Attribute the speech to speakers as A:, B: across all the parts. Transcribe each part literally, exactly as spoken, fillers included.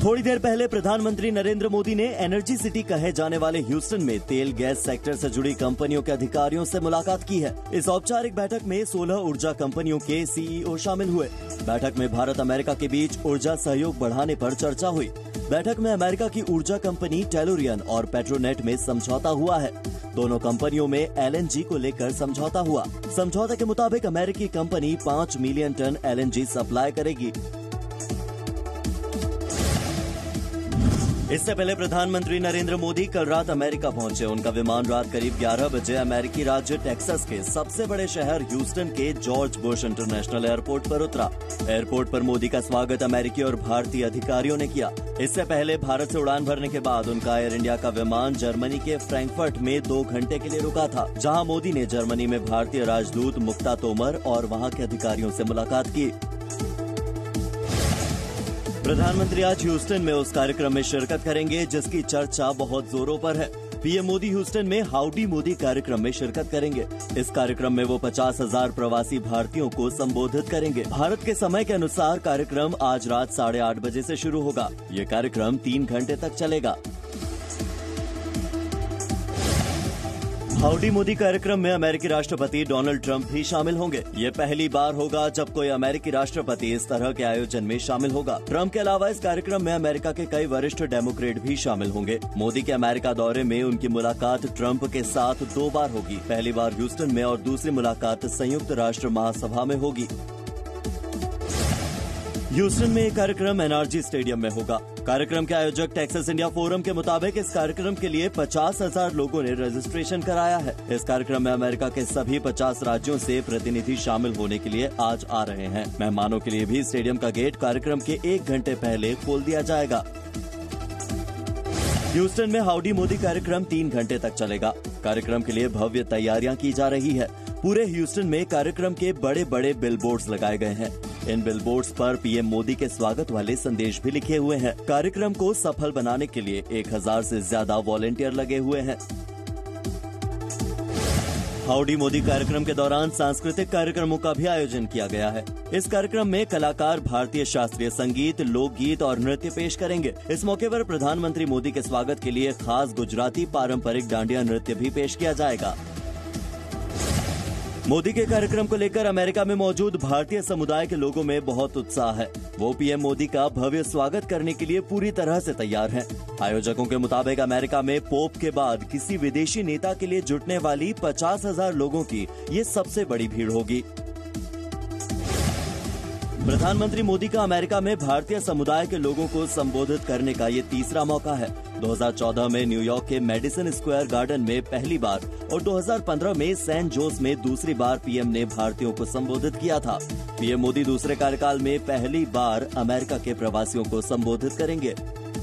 A: थोड़ी देर पहले प्रधानमंत्री नरेंद्र मोदी ने एनर्जी सिटी कहे जाने वाले ह्यूस्टन में तेल गैस सेक्टर से जुड़ी कंपनियों के अधिकारियों से मुलाकात की है। इस औपचारिक बैठक में सोलह ऊर्जा कंपनियों के सीईओ शामिल हुए। बैठक में भारत अमेरिका के बीच ऊर्जा सहयोग बढ़ाने पर चर्चा हुई। बैठक में अमेरिका की ऊर्जा कंपनी टेलुरियन और पेट्रोनेट में समझौता हुआ है। दोनों कंपनियों में एलएनजी को लेकर समझौता हुआ। समझौते के मुताबिक अमेरिकी कंपनी पाँच मिलियन टन एलएनजी सप्लाई करेगी। इससे पहले प्रधानमंत्री नरेंद्र मोदी कल रात अमेरिका पहुंचे। उनका विमान रात करीब ग्यारह बजे अमेरिकी राज्य टेक्सास के सबसे बड़े शहर ह्यूस्टन के जॉर्ज बुश इंटरनेशनल एयरपोर्ट पर उतरा। एयरपोर्ट पर मोदी का स्वागत अमेरिकी और भारतीय अधिकारियों ने किया। इससे पहले भारत से उड़ान भरने के बाद उनका एयर इंडिया का विमान जर्मनी के फ्रैंकफर्ट में दो घंटे के लिए रुका था, जहां मोदी ने जर्मनी में भारतीय राजदूत मुक्ता तोमर और वहां के अधिकारियों से मुलाकात की। प्रधानमंत्री आज ह्यूस्टन में उस कार्यक्रम में शिरकत करेंगे जिसकी चर्चा बहुत जोरों पर है। पीएम मोदी ह्यूस्टन में हाउडी मोदी कार्यक्रम में शिरकत करेंगे। इस कार्यक्रम में वो पचास हजार प्रवासी भारतीयों को संबोधित करेंगे। भारत के समय के अनुसार कार्यक्रम आज रात साढ़े आठ बजे से शुरू होगा। ये कार्यक्रम तीन घंटे तक चलेगा। हाउडी मोदी कार्यक्रम में अमेरिकी राष्ट्रपति डोनाल्ड ट्रंप भी शामिल होंगे। ये पहली बार होगा जब कोई अमेरिकी राष्ट्रपति इस तरह के आयोजन में शामिल होगा। ट्रंप के अलावा इस कार्यक्रम में अमेरिका के कई वरिष्ठ डेमोक्रेट भी शामिल होंगे। मोदी के अमेरिका दौरे में उनकी मुलाकात ट्रंप के साथ दो बार होगी। पहली बार ह्यूस्टन में और दूसरी मुलाकात संयुक्त राष्ट्र महासभा में होगी। ह्यूस्टन में एक कार्यक्रम एनआरजी स्टेडियम में होगा। कार्यक्रम के आयोजक टेक्सास इंडिया फोरम के मुताबिक इस कार्यक्रम के लिए पचास हजार लोगों ने रजिस्ट्रेशन कराया है। इस कार्यक्रम में अमेरिका के सभी पचास राज्यों से प्रतिनिधि शामिल होने के लिए आज आ रहे हैं। मेहमानों के लिए भी स्टेडियम का गेट कार्यक्रम के एक घंटे पहले खोल दिया जाएगा। ह्यूस्टन में हाउडी मोदी कार्यक्रम तीन घंटे तक चलेगा। कार्यक्रम के लिए भव्य तैयारियां की जा रही है। पूरे ह्यूस्टन में कार्यक्रम के बड़े बड़े बिलबोर्ड्स लगाए गए हैं। इन बिलबोर्ड्स पर पीएम मोदी के स्वागत वाले संदेश भी लिखे हुए हैं। कार्यक्रम को सफल बनाने के लिए एक हजार से ज्यादा वॉलेंटियर लगे हुए हैं। हाउडी मोदी कार्यक्रम के दौरान सांस्कृतिक कार्यक्रमों का भी आयोजन किया गया है। इस कार्यक्रम में कलाकार भारतीय शास्त्रीय संगीत, लोकगीत और नृत्य पेश करेंगे। इस मौके पर प्रधानमंत्री मोदी के स्वागत के लिए खास गुजराती पारंपरिक डांडिया नृत्य भी पेश किया जाएगा। मोदी के कार्यक्रम को लेकर अमेरिका में मौजूद भारतीय समुदाय के लोगों में बहुत उत्साह है। वो पीएम मोदी का भव्य स्वागत करने के लिए पूरी तरह से तैयार हैं। आयोजकों के मुताबिक अमेरिका में पोप के बाद किसी विदेशी नेता के लिए जुटने वाली पचास हजार लोगों की ये सबसे बड़ी भीड़ होगी। प्रधानमंत्री मोदी का अमेरिका में भारतीय समुदाय के लोगों को संबोधित करने का ये तीसरा मौका है। दो हज़ार चौदह में न्यूयॉर्क के मेडिसन स्क्वायर गार्डन में पहली बार और दो हज़ार पंद्रह में सैन जोस में दूसरी बार पीएम ने भारतीयों को संबोधित किया था। पीएम मोदी दूसरे कार्यकाल में पहली बार अमेरिका के प्रवासियों को संबोधित करेंगे।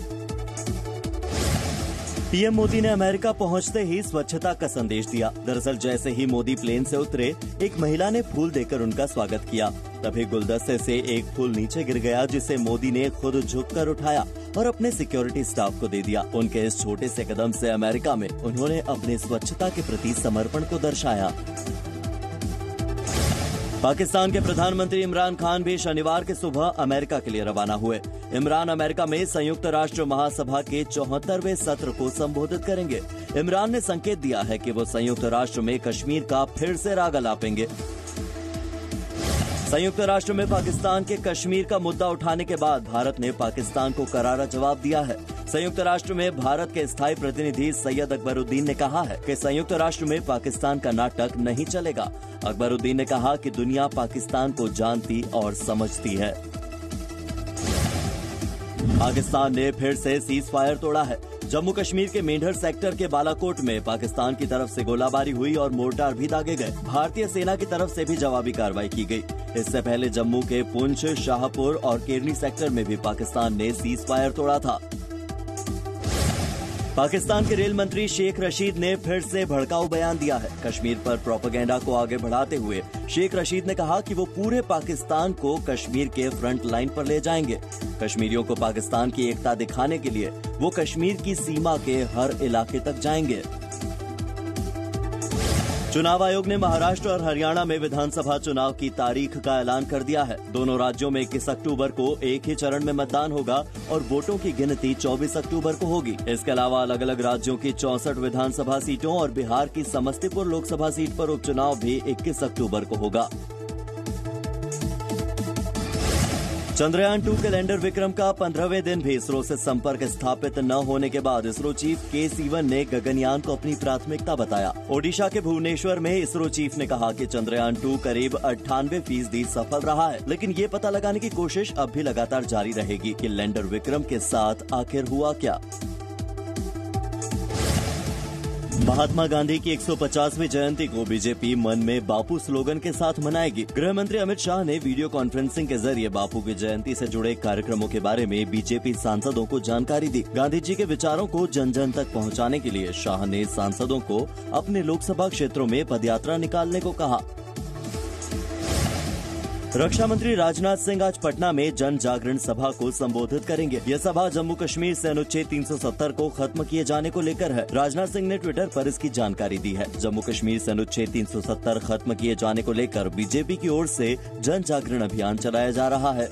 A: पीएम मोदी ने अमेरिका पहुंचते ही स्वच्छता का संदेश दिया। दरअसल जैसे ही मोदी प्लेन से उतरे, एक महिला ने फूल देकर उनका स्वागत किया। तभी गुलदस्ते से एक फूल नीचे गिर गया, जिसे मोदी ने खुद झुककर उठाया और अपने सिक्योरिटी स्टाफ को दे दिया। उनके इस छोटे से कदम से अमेरिका में उन्होंने अपने स्वच्छता के प्रति समर्पण को दर्शाया। पाकिस्तान के प्रधानमंत्री इमरान खान भी शनिवार के सुबह अमेरिका के लिए रवाना हुए। इमरान अमेरिका में संयुक्त राष्ट्र महासभा के चौहत्तरवें सत्र को संबोधित करेंगे। इमरान ने संकेत दिया है कि वो संयुक्त राष्ट्र में कश्मीर का फिर से राग अलापेंगे। संयुक्त राष्ट्र में पाकिस्तान के कश्मीर का मुद्दा उठाने के बाद भारत ने पाकिस्तान को करारा जवाब दिया है। संयुक्त राष्ट्र में भारत के स्थायी प्रतिनिधि सैयद अकबरुद्दीन ने कहा है कि संयुक्त राष्ट्र में पाकिस्तान का नाटक नहीं चलेगा। अकबरुद्दीन ने कहा कि दुनिया पाकिस्तान को जानती और समझती है। पाकिस्तान ने फिर से सीज फायर तोड़ा है। जम्मू कश्मीर के मेंढर सेक्टर के बालाकोट में पाकिस्तान की तरफ से गोलाबारी हुई और मोर्टार भी दागे गए। भारतीय सेना की तरफ से भी जवाबी कार्रवाई की गई। इससे पहले जम्मू के पुंछ, शाहपुर और केरनी सेक्टर में भी पाकिस्तान ने सीज फायर तोड़ा था। पाकिस्तान के रेल मंत्री शेख रशीद ने फिर से भड़काऊ बयान दिया है। कश्मीर पर प्रोपेगेंडा को आगे बढ़ाते हुए शेख रशीद ने कहा कि वो पूरे पाकिस्तान को कश्मीर के फ्रंट लाइन पर ले जाएंगे। कश्मीरियों को पाकिस्तान की एकता दिखाने के लिए वो कश्मीर की सीमा के हर इलाके तक जाएंगे। चुनाव आयोग ने महाराष्ट्र और हरियाणा में विधानसभा चुनाव की तारीख का ऐलान कर दिया है। दोनों राज्यों में इक्कीस अक्टूबर को एक ही चरण में मतदान होगा और वोटों की गिनती चौबीस अक्टूबर को होगी। इसके अलावा अलग अलग राज्यों की चौसठ विधानसभा सीटों और बिहार की समस्तीपुर लोकसभा सीट पर उपचुनाव भी इक्कीस अक्टूबर को होगा। चंद्रयान टू के लैंडर विक्रम का पंद्रहवें दिन भी इसरो से संपर्क स्थापित न होने के बाद इसरो चीफ के सीवन ने गगनयान को अपनी प्राथमिकता बताया। ओडिशा के भुवनेश्वर में इसरो चीफ ने कहा कि चंद्रयान टू करीब अट्ठानवे फीसदी सफल रहा है, लेकिन ये पता लगाने की कोशिश अब भी लगातार जारी रहेगी कि लैंडर विक्रम के साथ आखिर हुआ क्या। महात्मा गांधी की एक सौ पचासवीं जयंती को बीजेपी मन में बापू स्लोगन के साथ मनाएगी। गृह मंत्री अमित शाह ने वीडियो कॉन्फ्रेंसिंग के जरिए बापू की जयंती से जुड़े कार्यक्रमों के बारे में बीजेपी सांसदों को जानकारी दी। गांधी जी के विचारों को जन जन तक पहुंचाने के लिए शाह ने सांसदों को अपने लोकसभा क्षेत्रों में पदयात्रा निकालने को कहा। रक्षा मंत्री राजनाथ सिंह आज पटना में जन जागरण सभा को संबोधित करेंगे। यह सभा जम्मू कश्मीर से अनुच्छेद तीन सौ सत्तर को खत्म किए जाने को लेकर है। राजनाथ सिंह ने ट्विटर पर इसकी जानकारी दी है। जम्मू कश्मीर से अनुच्छेद तीन सौ सत्तर खत्म किए जाने को लेकर बीजेपी की ओर से जन जागरण अभियान चलाया जा रहा है।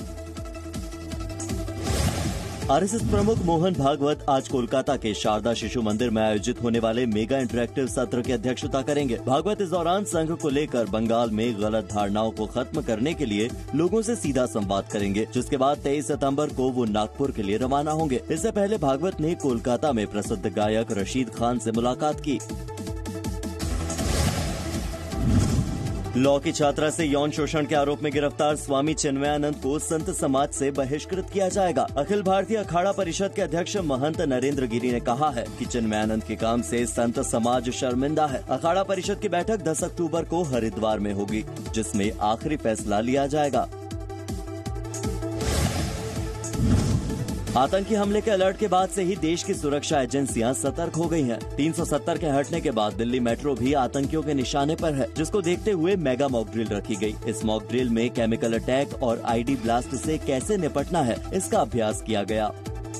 A: आरएसएस प्रमुख मोहन भागवत आज कोलकाता के शारदा शिशु मंदिर में आयोजित होने वाले मेगा इंटरैक्टिव सत्र की अध्यक्षता करेंगे। भागवत इस दौरान संघ को लेकर बंगाल में गलत धारणाओं को खत्म करने के लिए लोगों से सीधा संवाद करेंगे, जिसके बाद तेईस सितंबर को वो नागपुर के लिए रवाना होंगे। इससे पहले भागवत ने कोलकाता में प्रसिद्ध गायक रशीद खान से मुलाकात की। लॉ की छात्रा से यौन शोषण के आरोप में गिरफ्तार स्वामी चिन्मयानंद को संत समाज से बहिष्कृत किया जाएगा। अखिल भारतीय अखाड़ा परिषद के अध्यक्ष महंत नरेंद्र गिरी ने कहा है कि चिन्मयानंद के काम से संत समाज शर्मिंदा है। अखाड़ा परिषद की बैठक दस अक्टूबर को हरिद्वार में होगी, जिसमें आखिरी फैसला लिया जाएगा। आतंकी हमले के अलर्ट के बाद से ही देश की सुरक्षा एजेंसियां सतर्क हो गई हैं। तीन सौ सत्तर के हटने के बाद दिल्ली मेट्रो भी आतंकियों के निशाने पर है, जिसको देखते हुए मेगा मॉक ड्रिल रखी गई। इस मॉक ड्रिल में केमिकल अटैक और आईडी ब्लास्ट से कैसे निपटना है, इसका अभ्यास किया गया।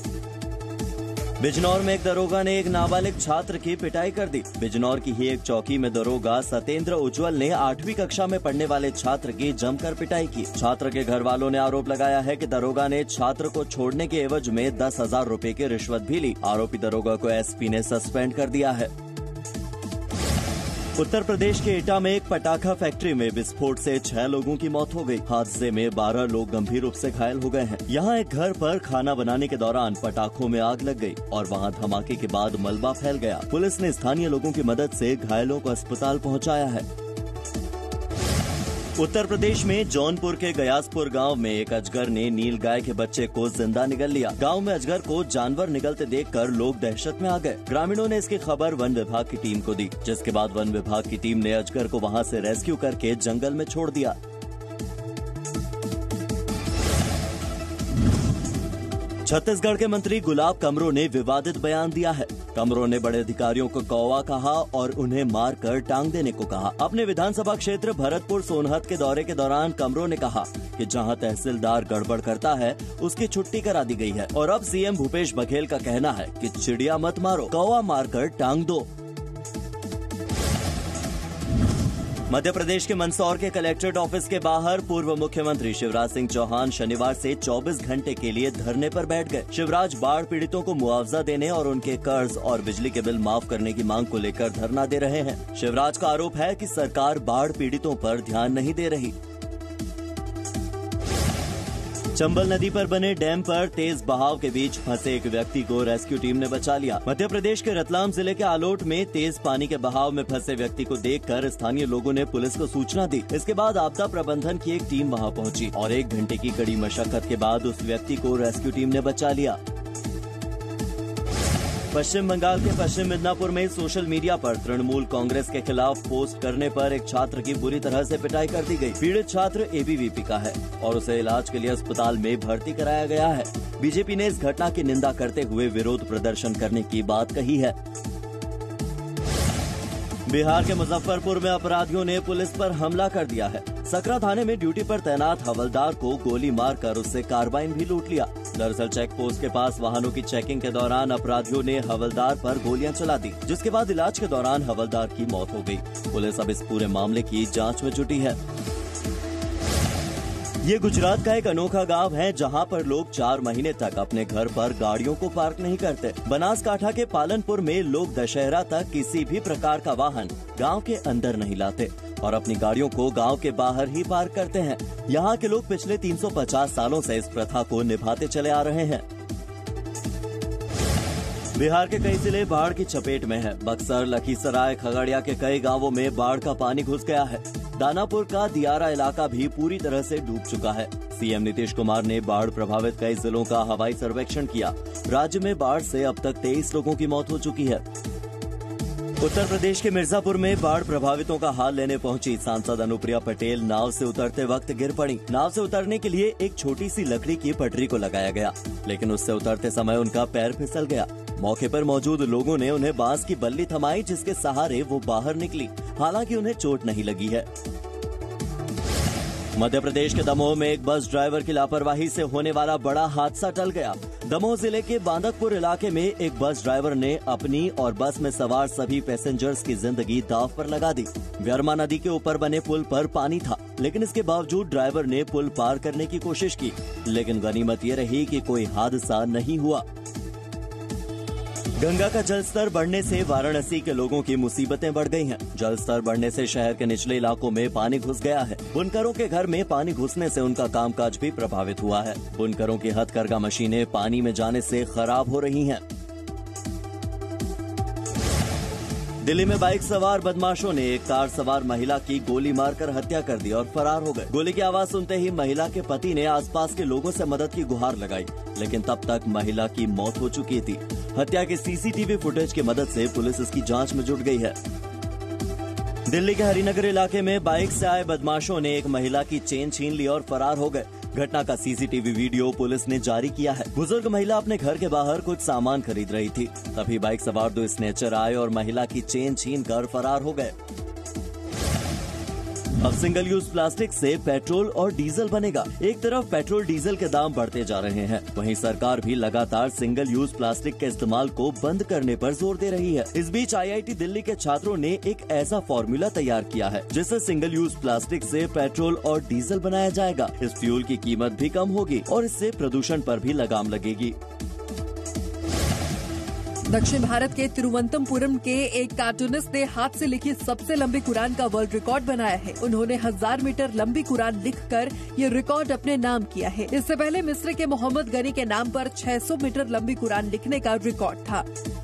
A: बिजनौर में एक दरोगा ने एक नाबालिग छात्र की पिटाई कर दी। बिजनौर की ही एक चौकी में दरोगा सत्येंद्र उज्जवल ने आठवीं कक्षा में पढ़ने वाले छात्र की जमकर पिटाई की। छात्र के घर वालों ने आरोप लगाया है कि दरोगा ने छात्र को छोड़ने के एवज में दस हजार रूपए की रिश्वत भी ली। आरोपी दरोगा को एसपी ने सस्पेंड कर दिया है। उत्तर प्रदेश के एटा में एक पटाखा फैक्ट्री में विस्फोट से छह लोगों की मौत हो गई। हादसे में बारह लोग गंभीर रूप से घायल हो गए हैं। यहाँ एक घर पर खाना बनाने के दौरान पटाखों में आग लग गई और वहाँ धमाके के बाद मलबा फैल गया। पुलिस ने स्थानीय लोगों की मदद से घायलों को अस्पताल पहुँचाया है। उत्तर प्रदेश में जौनपुर के गयासपुर गांव में एक अजगर ने नील गाय के बच्चे को जिंदा निगल लिया। गांव में अजगर को जानवर निगलते देखकर लोग दहशत में आ गए। ग्रामीणों ने इसकी खबर वन विभाग की टीम को दी, जिसके बाद वन विभाग की टीम ने अजगर को वहां से रेस्क्यू करके जंगल में छोड़ दिया। छत्तीसगढ़ के मंत्री गुलाब कमरो ने विवादित बयान दिया है। कमरो ने बड़े अधिकारियों को कौवा कहा और उन्हें मारकर टांग देने को कहा। अपने विधानसभा क्षेत्र भरतपुर सोनहत के दौरे के दौरान कमरो ने कहा कि जहां तहसीलदार गड़बड़ करता है उसकी छुट्टी करा दी गई है और अब सीएम भूपेश बघेल का कहना है कि चिड़िया मत मारो, कौवा मारकर टांग दो। मध्य प्रदेश के मंदसौर के कलेक्ट्रेट ऑफिस के बाहर पूर्व मुख्यमंत्री शिवराज सिंह चौहान शनिवार से चौबीस घंटे के लिए धरने पर बैठ गए। शिवराज बाढ़ पीड़ितों को मुआवजा देने और उनके कर्ज और बिजली के बिल माफ करने की मांग को लेकर धरना दे रहे हैं। शिवराज का आरोप है कि सरकार बाढ़ पीड़ितों पर ध्यान नहीं दे रही। चंबल नदी पर बने डैम पर तेज बहाव के बीच फंसे एक व्यक्ति को रेस्क्यू टीम ने बचा लिया। मध्य प्रदेश के रतलाम जिले के आलोट में तेज पानी के बहाव में फंसे व्यक्ति को देखकर स्थानीय लोगों ने पुलिस को सूचना दी। इसके बाद आपदा प्रबंधन की एक टीम वहां पहुंची और एक घंटे की कड़ी मशक्कत के बाद उस व्यक्ति को रेस्क्यू टीम ने बचा लिया। पश्चिम बंगाल के पश्चिम मिदनापुर में सोशल मीडिया पर तृणमूल कांग्रेस के खिलाफ पोस्ट करने पर एक छात्र की बुरी तरह से पिटाई कर दी गई। पीड़ित छात्र एबीवीपी का है और उसे इलाज के लिए अस्पताल में भर्ती कराया गया है। बीजेपी ने इस घटना की निंदा करते हुए विरोध प्रदर्शन करने की बात कही है। बिहार के मुजफ्फरपुर में अपराधियों ने पुलिस पर हमला कर दिया है। सकरा थाने में ड्यूटी पर तैनात हवलदार को गोली मारकर उससे कार्बाइन भी लूट लिया। दरअसल चेक पोस्ट के पास वाहनों की चेकिंग के दौरान अपराधियों ने हवलदार पर गोलियां चला दी, जिसके बाद इलाज के दौरान हवलदार की मौत हो गई। पुलिस अब इस पूरे मामले की जाँच में जुटी है। ये गुजरात का एक अनोखा गांव है जहां पर लोग चार महीने तक अपने घर पर गाड़ियों को पार्क नहीं करते। बनासकांठा के पालनपुर में लोग दशहरा तक किसी भी प्रकार का वाहन गांव के अंदर नहीं लाते और अपनी गाड़ियों को गांव के बाहर ही पार्क करते हैं। यहां के लोग पिछले तीन सौ पचास सालों से इस प्रथा को निभाते चले आ रहे हैं। बिहार के कई जिले बाढ़ की चपेट में है। बक्सर, लखीसराय, खगड़िया के कई गांवों में बाढ़ का पानी घुस गया है। दानापुर का दियारा इलाका भी पूरी तरह से डूब चुका है। सीएम नीतीश कुमार ने बाढ़ प्रभावित कई जिलों का हवाई सर्वेक्षण किया। राज्य में बाढ़ से अब तक तेईस लोगों की मौत हो चुकी है। उत्तर प्रदेश के मिर्जापुर में बाढ़ प्रभावितों का हाल लेने पहुंची सांसद अनुप्रिया पटेल नाव से उतरते वक्त गिर पड़ी। नाव से उतरने के लिए एक छोटी सी लकड़ी की पटरी को लगाया गया, लेकिन उससे उतरते समय उनका पैर फिसल गया। मौके पर मौजूद लोगों ने उन्हें बांस की बल्ली थमाई, जिसके सहारे वो बाहर निकली। हालांकि उन्हें चोट नहीं लगी है। मध्य प्रदेश के दमोह में एक बस ड्राइवर की लापरवाही से होने वाला बड़ा हादसा टल गया। दमोह जिले के बांदकपुर इलाके में एक बस ड्राइवर ने अपनी और बस में सवार सभी पैसेंजर्स की जिंदगी दांव पर लगा दी। व्यरमा नदी के ऊपर बने पुल पर पानी था, लेकिन इसके बावजूद ड्राइवर ने पुल पार करने की कोशिश की, लेकिन गनीमत ये रही कि कोई हादसा नहीं हुआ। गंगा का जलस्तर बढ़ने से वाराणसी के लोगों की मुसीबतें बढ़ गई हैं। जलस्तर बढ़ने से शहर के निचले इलाकों में पानी घुस गया है। बुनकरों के घर में पानी घुसने से उनका कामकाज भी प्रभावित हुआ है। बुनकरों की हथकरघा मशीनें पानी में जाने से खराब हो रही हैं। दिल्ली में बाइक सवार बदमाशों ने एक कार सवार महिला की गोली मारकर हत्या कर दी और फरार हो गए। गोली की आवाज सुनते ही महिला के पति ने आसपास के लोगों से मदद की गुहार लगाई, लेकिन तब तक महिला की मौत हो चुकी थी। हत्या के सीसीटीवी फुटेज की मदद से पुलिस इसकी जांच में जुट गई है। दिल्ली के हरिनगर इलाके में बाइक से आए बदमाशों ने एक महिला की चेन छीन ली और फरार हो गए। घटना का सीसीटीवी वीडियो पुलिस ने जारी किया है। बुजुर्ग महिला अपने घर के बाहर कुछ सामान खरीद रही थी, तभी बाइक सवार दो स्नेचर आए और महिला की चेन छीन कर फरार हो गए। अब सिंगल यूज प्लास्टिक से पेट्रोल और डीजल बनेगा। एक तरफ पेट्रोल डीजल के दाम बढ़ते जा रहे हैं, वहीं सरकार भी लगातार सिंगल यूज प्लास्टिक के इस्तेमाल को बंद करने पर जोर दे रही है। इस बीच आईआईटी दिल्ली के छात्रों ने एक ऐसा फॉर्मूला तैयार किया है जिससे सिंगल यूज प्लास्टिक से पेट्रोल और डीजल बनाया जाएगा। इस फ्यूल की कीमत भी कम होगी और इससे प्रदूषण पर भी लगाम लगेगी।
B: दक्षिण भारत के तिरुवनंतपुरम के एक कार्टूनिस्ट ने हाथ से लिखी सबसे लंबी कुरान का वर्ल्ड रिकॉर्ड बनाया है। उन्होंने हजार मीटर लंबी कुरान लिखकर ये रिकॉर्ड अपने नाम किया है। इससे पहले मिस्र के मोहम्मद गनी के नाम पर छह सौ मीटर लंबी कुरान लिखने का रिकॉर्ड था।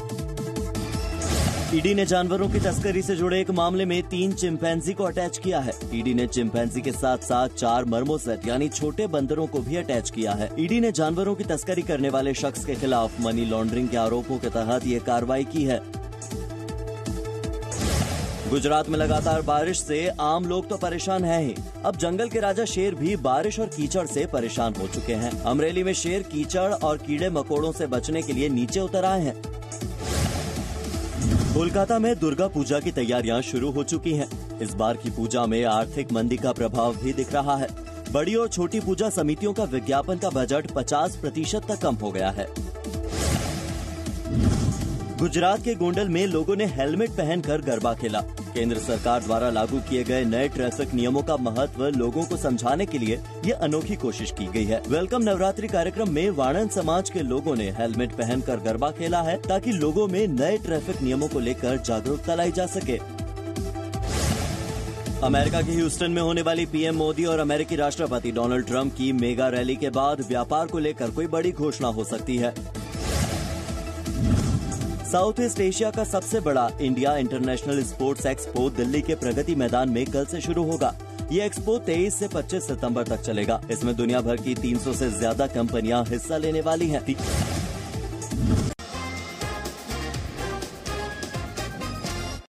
A: ईडी ने जानवरों की तस्करी से जुड़े एक मामले में तीन चिंपैंजी को अटैच किया है। ईडी ने चिंपैंजी के साथ साथ चार मर्मोसेट यानी छोटे बंदरों को भी अटैच किया है। ईडी ने जानवरों की तस्करी करने वाले शख्स के खिलाफ मनी लॉन्ड्रिंग के आरोपों के तहत ये कार्रवाई की है। गुजरात में लगातार बारिश से आम लोग तो परेशान हैं ही, अब जंगल के राजा शेर भी बारिश और कीचड़ से परेशान हो चुके हैं। अमरेली में शेर कीचड़ और कीड़े मकोड़ों से बचने के लिए नीचे उतर आए हैं। कोलकाता में दुर्गा पूजा की तैयारियां शुरू हो चुकी हैं। इस बार की पूजा में आर्थिक मंदी का प्रभाव भी दिख रहा है। बड़ी और छोटी पूजा समितियों का विज्ञापन का बजट पचास प्रतिशत तक कम हो गया है। गुजरात के गोंडल में लोगों ने हेलमेट पहनकर गरबा खेला। केंद्र सरकार द्वारा लागू किए गए नए ट्रैफिक नियमों का महत्व लोगों को समझाने के लिए ये अनोखी कोशिश की गई है। वेलकम नवरात्रि कार्यक्रम में वाणन समाज के लोगों ने हेलमेट पहनकर गरबा खेला है, ताकि लोगों में नए ट्रैफिक नियमों को लेकर जागरूकता लाई जा सके। अमेरिका के ह्यूस्टन में होने वाली पीएम मोदी और अमेरिकी राष्ट्रपति डोनाल्ड ट्रंप की मेगा रैली के बाद व्यापार को लेकर कोई बड़ी घोषणा हो सकती है। साउथ ईस्ट एशिया का सबसे बड़ा India International Sports Expo Delhi के प्रगति मैदान में कल से शुरू होगा। ये एक्सपो तेईस से पच्चीस सितंबर तक चलेगा। इसमें दुनिया भर की तीन सौ से ज्यादा कंपनियां हिस्सा लेने वाली हैं।